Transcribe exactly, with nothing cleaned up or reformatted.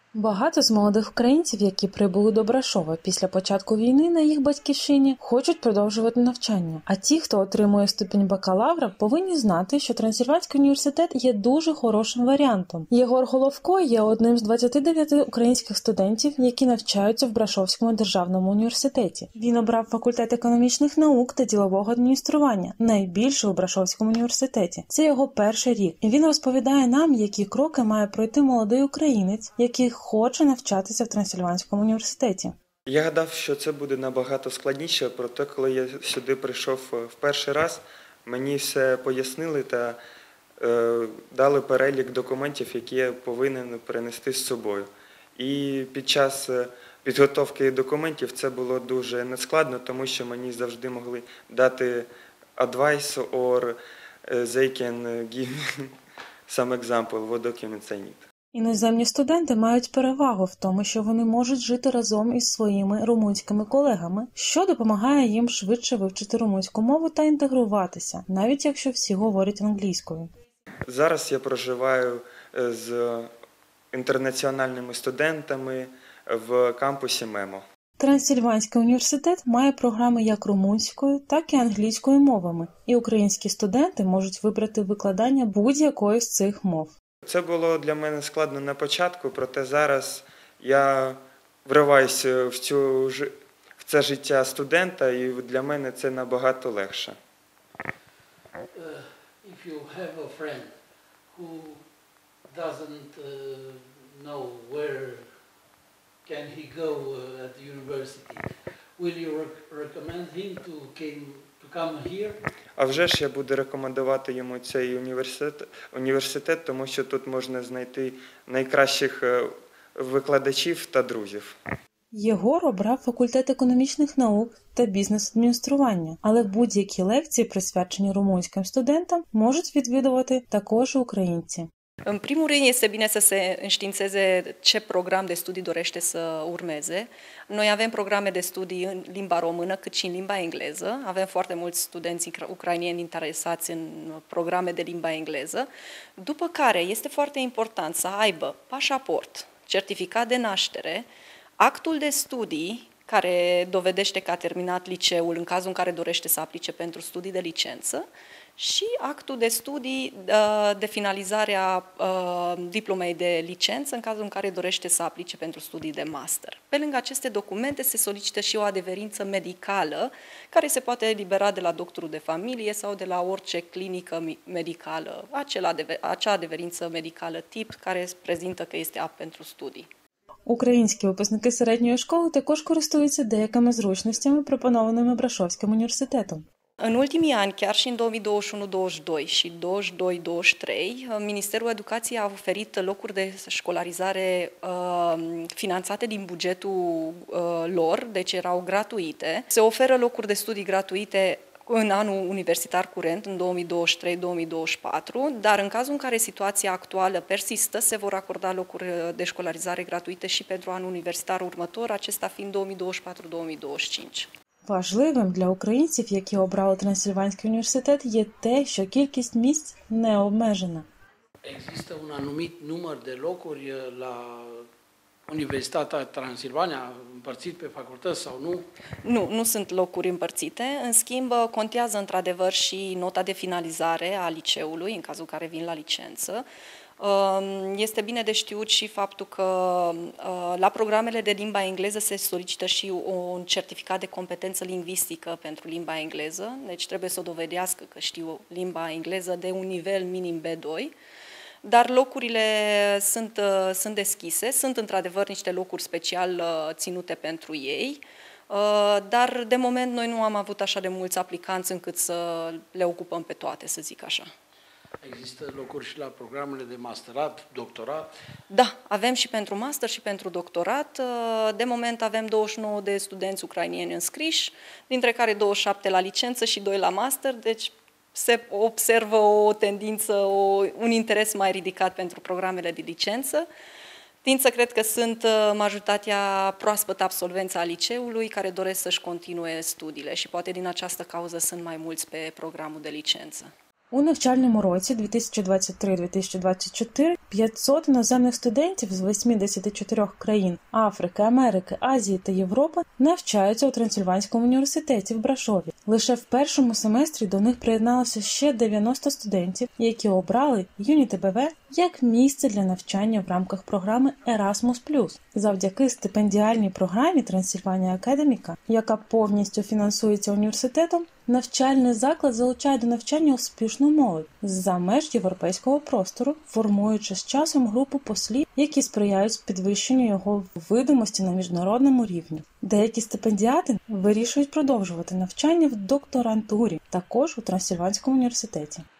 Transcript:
Багато з молодих українців, які прибули до Брашова після початку війни на їх батьківщині, хочуть продовжувати навчання. А ті, хто отримує ступінь бакалавра, повинні знати, що Трансильванський університет є дуже хорошим варіантом. Єгор Головко є одним з двадцяти дев'яти українських студентів, які навчаються в Брашовському державному університеті. Він обрав факультет економічних наук та ділового адміністрування, найбільший у Брашовському університеті. Це його перший рік. І він розповідає нам, які кроки має пройти молодий українець, який хоче навчатися в Трансильванському університеті. Я гадав, що це буде набагато складніше, проте коли я сюди прийшов в перший раз, мені все пояснили та е, дали перелік документів, які я повинен принести з собою. І під час підготовки документів це було дуже нескладно, тому що мені завжди могли дати advice or they can give some example what documents I need. Іноземні студенти мають перевагу в тому, що вони можуть жити разом із своїми румунськими колегами, що допомагає їм швидше вивчити румунську мову та інтегруватися, навіть якщо всі говорять англійською. Зараз я проживаю з інтернаціональними студентами в кампусі МЕМО. Трансильванський університет має програми як румунською, так і англійською мовами, і українські студенти можуть вибрати викладання будь-якої з цих мов. Це було для мене складно на початку, проте зараз я вриваюся в, цю, в це життя студента, і для мене це набагато легше. If you have a friend who doesn't know where can he go at the university, will you recommend him to came to come here? А вже ж я буду рекомендувати йому цей університет, університет, тому що тут можна знайти найкращих викладачів та друзів. Єгор обрав факультет економічних наук та бізнес-адміністрування, але будь-які лекції, prисвячені румунським студентам, можуть відвідувати також українці. În primul rând, este bine să se înștiințeze ce program de studii dorește să urmeze. Noi avem programe de studii în limba română, cât și în limba engleză. Avem foarte mulți studenți ucrainieni interesați în programe de limba engleză. După care, este foarte important să aibă pașaport, certificat de naștere, actul de studii, care dovedește că a terminat liceul în cazul în care dorește să aplice pentru studii de licență, și actul de studii de finalizare a diplomei de licență în cazul în care dorește să aplice pentru studii de master. Pe lângă aceste documente se solicită și o adeverință medicală care se poate elibera de la doctorul de familie sau de la orice clinică medicală, acea adeverință medicală tip care prezintă că este apт pentru studii. Українські випускники середньої школи також користуються деякими зручностями, пропонованими Брашовським університетом. În ultimii ani, chiar și în două mii douăzeci și unu douăzeci și doi și douăzeci și doi douăzeci și trei, Ministerul Educației a oferit locuri de școlarizare uh, finanțate din bugetul uh, lor, deci erau gratuite. Se oferă locuri de studii gratuite în anul universitar curent, în două mii douăzeci și trei două mii douăzeci și patru, dar în cazul în care situația actuală persistă, se vor acorda locuri de școlarizare gratuite și pentru anul universitar următor, acesta fiind două mii douăzeci și patru două mii douăzeci și cinci. Важливим для українців, які обрали Трансильванський університет, є те, що кількість місць не обмежена. Există un anumit număr de locuri la Universitatea Transilvania, împărțit pe facultăți sau nu? Nu, nu sunt locuri împărțite. În schimb, contează într-adevăr și nota de finalizare a liceului, în cazul care vin la licență. Este bine de știut și faptul că la programele de limba engleză se solicită și un certificat de competență lingvistică pentru limba engleză, deci trebuie să o dovedească că știu limba engleză de un nivel minim B doi, dar locurile sunt, sunt deschise, sunt într-adevăr niște locuri special ținute pentru ei, dar de moment noi nu am avut așa de mulți aplicanți încât să le ocupăm pe toate, să zic așa. Există locuri și la programele de masterat, doctorat? Da, avem și pentru master și pentru doctorat. De moment avem douăzeci și nouă de studenți ucrainieni înscriși, dintre care douăzeci și șapte la licență și doi la master, deci se observă o tendință, o, un interes mai ridicat pentru programele de licență. Tind să cred că sunt majoritatea proaspăt absolvenți a liceului care doresc să-și continue studiile și poate din această cauză sunt mai mulți pe programul de licență. У навчальному році дві тисячі двадцять три - дві тисячі двадцять чотири п'ятсот іноземних студентів з вісімдесят чотири країн Африки, Америки, Азії та Європи навчаються у Трансильванському університеті в Брашові. Лише в першому семестрі до них приєдналося ще дев'яносто студентів, які обрали ЮНІТБВ як місце для навчання в рамках програми Erasmus плюс. Завдяки стипендіальній програмі Трансильванія Академіка, яка повністю фінансується університетом, навчальний заклад залучає до навчання успішну молодь з-за меж європейського простору, формуючи з часом групу послів, які сприяють підвищенню його видимості на міжнародному рівні. Деякі стипендіати вирішують продовжувати навчання в докторантурі, також у Трансильванському університеті.